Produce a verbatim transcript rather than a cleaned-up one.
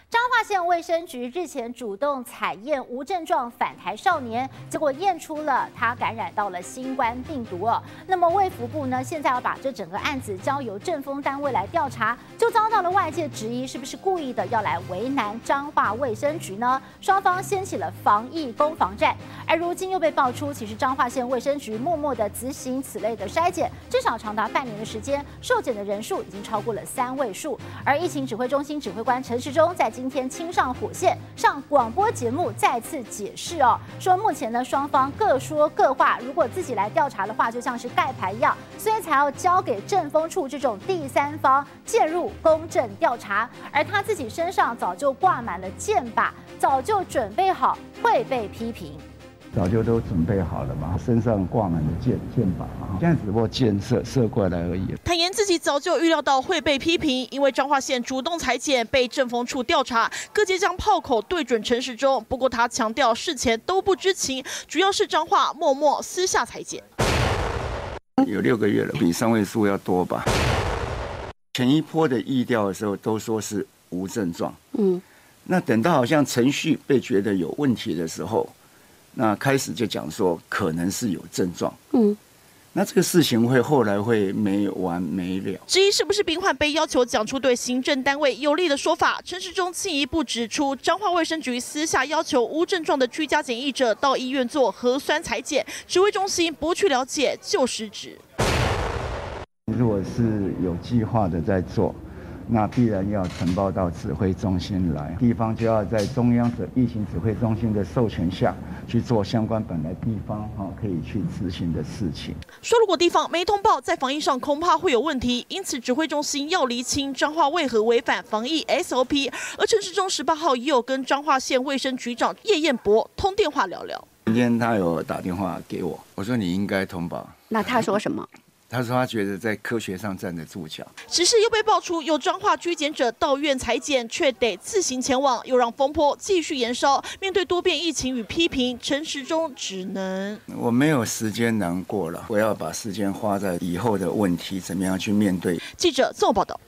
彰化县卫生局日前主动采验无症状返台少年，结果验出了他感染到了新冠病毒哦。那么卫福部呢，现在要把这整个案子交由政风单位来调查，就遭到了外界质疑，是不是故意的要来为难彰化卫生局呢？双方掀起了防疫攻防战，而如今又被爆出，其实彰化县卫生局默默的执行此类的筛检，至少长达半年的时间，受检的人数已经超过了三位数。而疫情指挥中心指挥官陈时中在今天亲上火线，上广播节目再次解释哦，说目前呢双方各说各话，如果自己来调查的话，就像是盖牌一样，所以才要交给政风处这种第三方介入公正调查。而他自己身上早就挂满了箭靶，早就准备好会被批评。 早就都准备好了嘛，身上挂满了箭箭靶啊，现在只不过箭射射过来而已。 坦言自己早就预料到会被批评，因为彰化县主动采检被政风处调查，各界将炮口对准陈时中。不过他强调事前都不知情，主要是彰化默默私下采检。 有六个月了，比三位数要多吧。前一波的疫调的时候都说是无症状，嗯，那等到好像程序被觉得有问题的时候。那开始就讲说可能是有症状，嗯，那这个事情会后来会没完没了。 至于是不是病患被要求讲出对行政单位有利的说法，陈时中进一步指出，彰化卫生局私下要求无症状的居家检疫者到医院做核酸采检，指挥中心不去了解就失职。 如果是有计划的在做。那必然要呈报到指挥中心来，地方就要在中央的疫情指挥中心的授权下去做相关本来地方哈可以去执行的事情。 说如果地方没通报，在防疫上恐怕会有问题，因此指挥中心要厘清彰化为何违反防疫 S O P。而陈时中十八号也有跟彰化县卫生局长叶彦博通电话聊聊。 今天他有打电话给我，我说你应该通报。 那他说什么？ 他说他觉得在科学上站得住脚。 只是又被爆出有彰化居检者到院采检，却得自行前往，又让风波继续延烧。面对多变疫情与批评，陈时中只能我没有时间难过了，我要把时间花在以后的问题怎么样去面对。 记者综合报道。